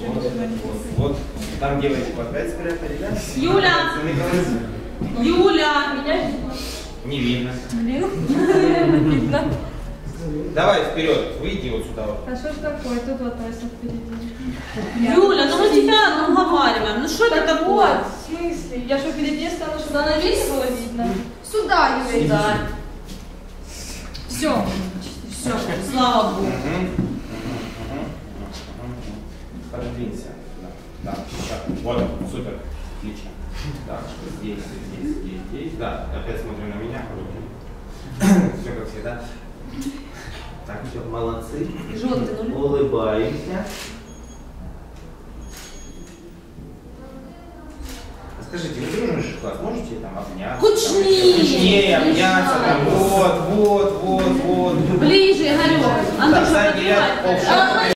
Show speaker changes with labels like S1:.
S1: Вот. Там девочку опять спрятали, да?
S2: Юля! Юля! Меня
S1: не видно.
S2: видно.
S1: Давай вперед, выйди вот сюда. Вот.
S3: А что ж такое? Тут вот Ася впереди.
S2: Юля, ну мы тебя уговариваем. Ну что это такое?
S3: Вот, в смысле? Я что, впереди стану, чтобы на весь было видно? Сюда, Юля.
S2: Да.
S3: Все.
S2: Все, слава Богу.
S1: Подвинься. Да, сейчас. Вот, супер. Отлично. Так, здесь, здесь, здесь, здесь. Да, опять смотрим на меня. Все как всегда. Так, все, молодцы.
S2: Желтый,
S1: Улыбаемся. Скажите, вы дружный класс, можете там обняться?
S2: Кучнее!
S1: Кучнее обняться, там, вот.
S2: Ближе, Галёк.
S1: Так, сзади я